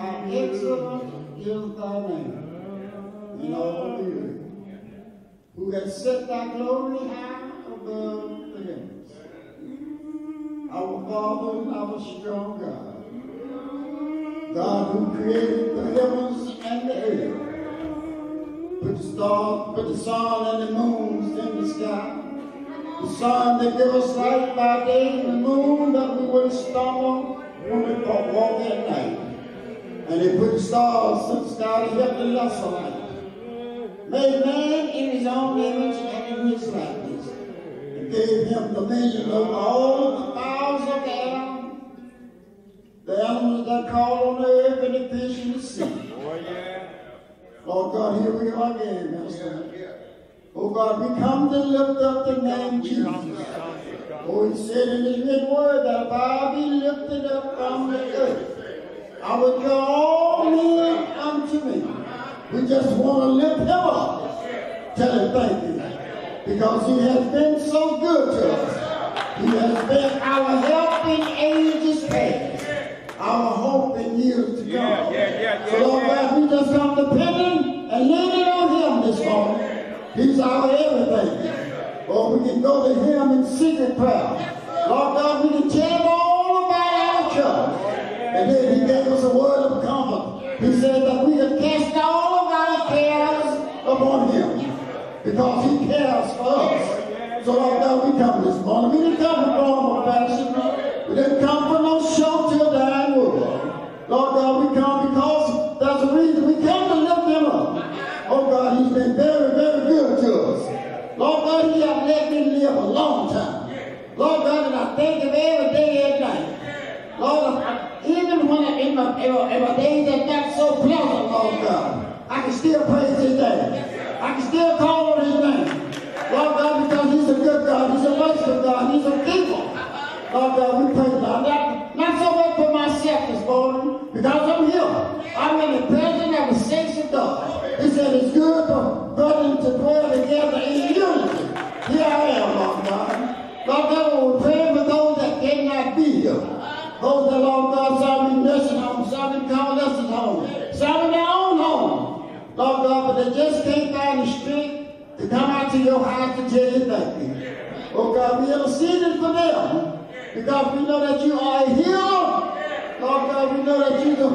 How excellent is thy name in all the earth, who has set thy glory high above the heavens. Our Father and our strong God, God who created the heavens and the earth, put the stars, put the sun and the moons in the sky, the sun that gives us light by day, and the moon that we will stumble when we walk at night. And he put the stars in the sky to help the lesser light. Made man in his own image and in his likeness, and gave him dominion over all the fowls of the animals that crawl on the earth, and the fish in the sea. Oh, yeah. Lord God, here we are again, Master. Oh God, we come to lift up the name Jesus. Oh, he said in his written word that if I be lifted up from the earth, I will draw all men unto me. We just want to lift him up. Tell him thank you. Because he has been so good to us. He has been our help in ages past. Our hope in years to come. So Lord God, we just come depending and leaning on him this morning. He's our everything. Or we can go to him in secret prayer. Lord God, we can tell him all about our troubles. And then he gave us a word of comfort. He said that we can cast all of our cares upon him because he cares for us. So Lord God, we come this morning. We didn't come from normal fashion. We didn't come from no show till dying world. Lord God, we come because that's the reason we come to lift him up. Oh God, he's been very, very good to us. Lord God, he has let me live a long time. Lord God, and I thank him every day and night. Lord, even when in my days that not so pleasant, Lord God, I can still praise his name. I can still call on his name. Lord God, because he's a good God, he's a merciful God, he's a people. Lord God, we praise God. Not so much for myself this morning, because I'm here. I'm in the presence of the saints of God. He said it's good for brethren to dwell together in unity. Here I am, Lord God. Lord God, we're praying for those that cannot be here. Those that, Lord God, some in nursing homes, some in convalescent homes, some in their own home. Lord God, but they just can't find the strength to come out to your house to tell you thank you. Oh God, we interceded for them because we know that you are a healer. Lord God, we know that you're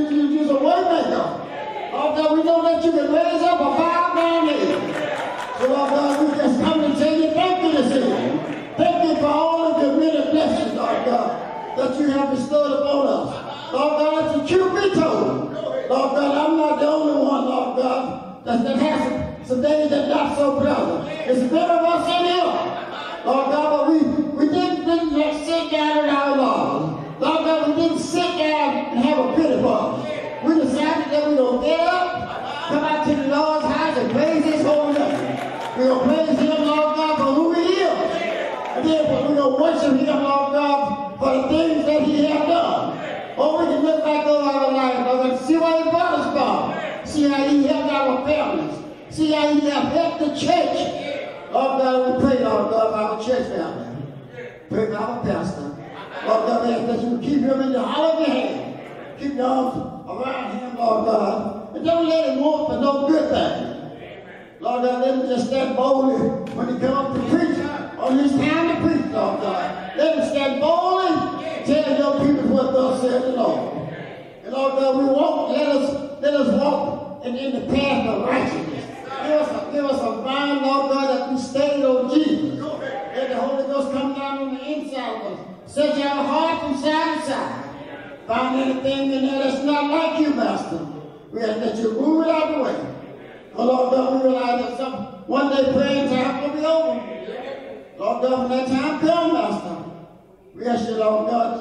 a way maker. Lord God, we know that you can raise up a fire down here. So Lord God, we just come and tell you thank you this evening. Thank you for all of your many blessings, Lord God, that you have bestowed upon us. Lord God, it's the truth be told. Lord God, I'm not the only one, Lord God, that has some days that are not so pleasant. It's better of us in here. Lord God, but we didn't sit down in our lives. Lord God, we didn't sit down and have a pity party. We decided that we're going to get up, come out to the Lord's house and praise his holy name. We're going to praise him, Lord God, for who he is. And then we're going to worship him, Lord God, for the things that he has done. Or we can look back over our life, Lord God, see where he brought us from. See how he helped our families. See how he helped the church. Lord God, we pray, Lord God, for our church family. Pray for our pastor. Lord God, we ask that you keep him in the hollow of your hand. Keep your arms around him, Lord God. And don't let him want for no good thing. Lord God, let him just stand boldly when he comes to preach on his time to preach, Lord God. Let him stand boldly and tell your people what thus said the Lord. And Lord God, we won't let us walk in the path of righteousness. Give us a mind, Lord God, that we stay on Jesus. Let the Holy Ghost come down on the inside of us. Search our heart from side to side. Find anything in there that's not like you, Master. We have to let you move it out of the way. Oh, Lord God, we realize that one day praying time will be over. Lord God, when that time comes, Master, we ask you, Lord God,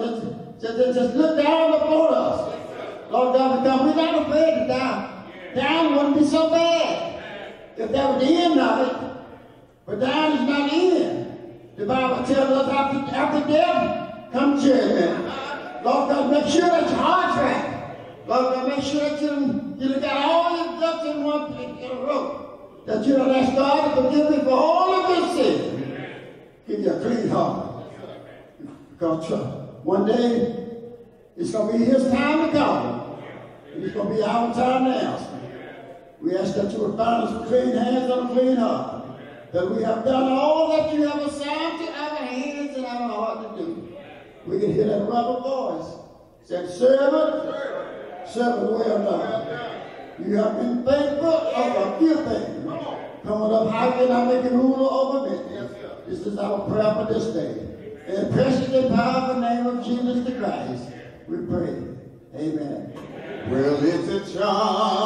just look down upon us. Lord God, because we're not afraid to die. Down wouldn't be so bad if that was the end of it. But down is not the end. The Bible tells us after death, come judgment. Lord God, make sure that your heart's right. Lord God, make sure that you got all your ducks in a row. That you don't ask God to forgive me for all of your sins. Give you a clean heart. Because one day, it's going to be his time to come. It's going to be our time now. We ask that you would find us with clean hands and a clean heart. That we have done all that you have assigned to our hands and our heart to do. We can hear that rubber voice. Said, servant, servant well done. You have been faithful over a few things. Coming up high and I make you ruler over me. This is our prayer for this day. In the precious and powerful name of Jesus the Christ, we pray. Amen. Well, it's a charm.